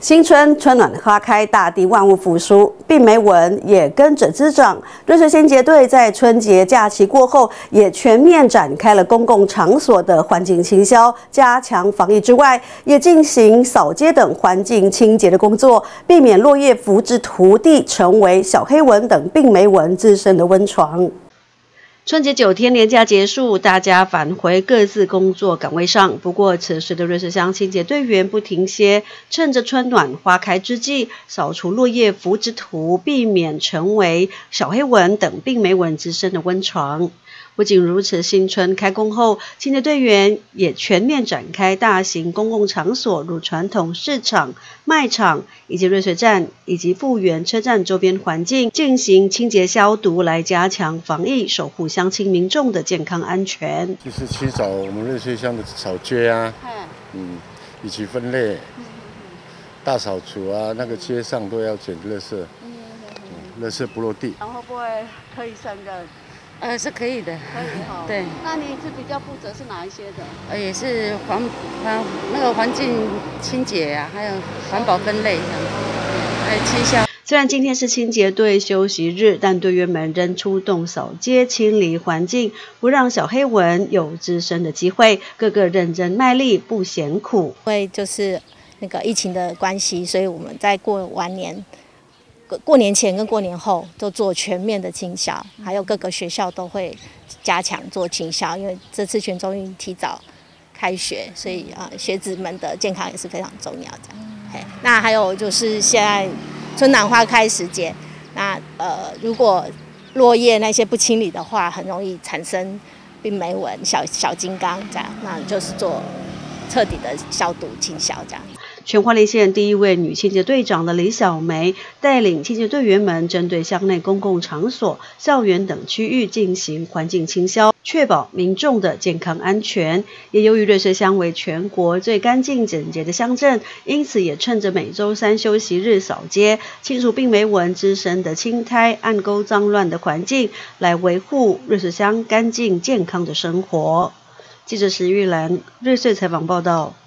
新春春暖花开，大地万物复苏，病媒蚊也跟着滋长。瑞穗清洁队在春节假期过后，也全面展开了公共场所的环境清消，加强防疫之外，也进行扫街等环境清洁的工作，避免落叶浮至土地，成为小黑蚊等病媒蚊滋生的温床。春节9天连假结束，大家返回各自工作岗位上。不过，此时的瑞穗乡清洁队员不停歇，趁着春暖花开之际，扫除落叶浮之土，避免成为小黑蚊等病媒蚊滋生的温床。不仅如此，新春开工后，清洁队员也全面展开大型公共场所，如传统市场、卖场以及瑞穗站以及复原车站周边环境进行清洁消毒，来加强防疫，守护乡亲民众的健康安全。 就是清扫我们瑞穗乡的扫街啊，以及分类、大扫除啊，那个街上都要捡垃圾，垃圾不落地。 然后会不会可以胜任？ 是可以的，可以哈。对， 那你是比较负责是哪一些的？ 也是那个环境清洁啊，还有环保分类，还有清消。 虽然今天是清洁队休息日，但队员们仍出动扫街、清理环境，不让小黑蚊有滋生的机会。个个认真卖力，不嫌苦。 因为就是那个疫情的关系，所以我们在过年前跟过年后都做全面的清消，还有各个学校都会加强做清消，因为这次全中运提早开学，所以学子们的健康也是非常重要这样。那还有就是现在春暖花开时节，那如果落叶那些不清理的话，很容易产生病媒蚊、小金刚这样，那就是做彻底的消毒清消这样。 全花莲县第一位女清洁队长的李小梅带领清洁队员们，针对乡内公共场所、校园等区域进行环境清消，确保民众的健康安全。也由于瑞穗乡为全国最干净整洁的乡镇，因此也趁着每周3休息日扫街，清除病媒蚊滋生的青苔、暗沟脏乱的环境，来维护瑞穗乡干净健康的生活。记者石玉兰，瑞穗采访报道。